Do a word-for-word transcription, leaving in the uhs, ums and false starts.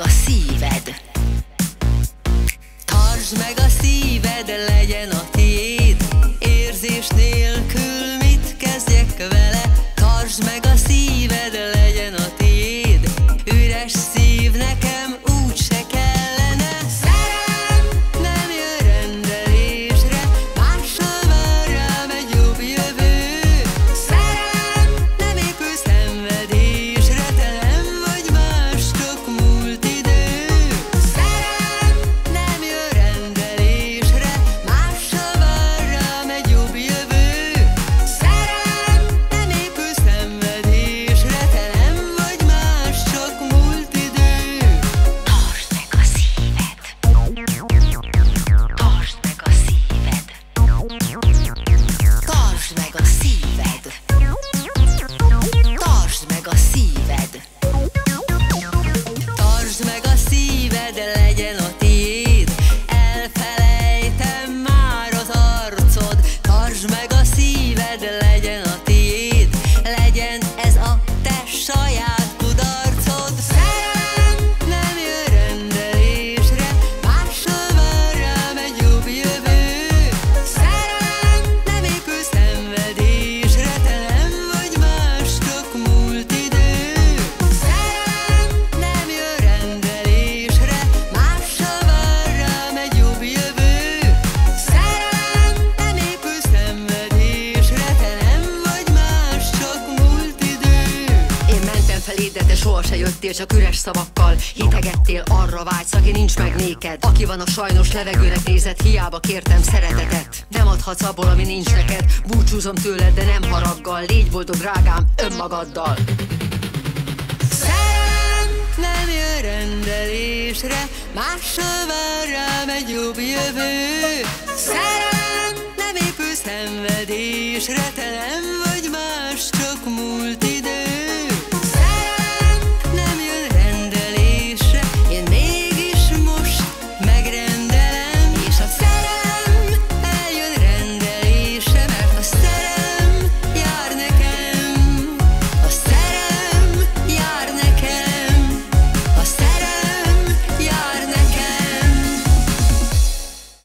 a szíved. Tartsd meg a szíved, legyen a tiéd. Érzés nélkül mit kezdjek vele? Tartsd meg a szíved, legyen a tiéd. Üres szív nekem úgyse kellene. Szerelem nem jön rendelésre, mással vár rám egy jobb jövő. Szerelem nem épül szenvedésre, te nem vagy más, csak múlt idő. Szerelem nem jön rendelésre, mással vár rám egy jobb jövő. Szerelem nem épül szenvedésre, te nem vagy más, csak múlt idő. Tartsd meg a szíved. Tartsd meg a szíved. Tartsd meg a szíved. Tartsd meg a szíved. Tartsd meg a szíved, legyen a tiéd. Elfelejtem már az arcod. Tartsd meg a szíved, legyen a tiéd. Legyen ez a te saját kudarcod. Szerelem nem jön rendelésre, mással vár rám egy jobb jövő. Szerelem nem épül szenvedésre, te nem vagy más, csak múlt idő. Szerelem nem jön rendelésre, mással vár rám egy jobb jövő. Szerelem nem épül szenvedésre, te nem vagy más, csak múlt idő. Én mentem feléd, de te soha se jöttél, csak üres szavakkal hitegettél, arra vágysz, aki nincs meg néked. Aki van a sajnos levegőnek nézett, hiába kértem szeretetet. Nem adhatsz abból, ami nincs neked. Búcsúzom tőled, de nem haraggal. Légy boldog, drágám, önmagaddal. Szerelem nem jön rendelésre, mással vár rám egy jobb jövő. Szerelem nem épül szenvedésre, te nem vagy más, csak múlt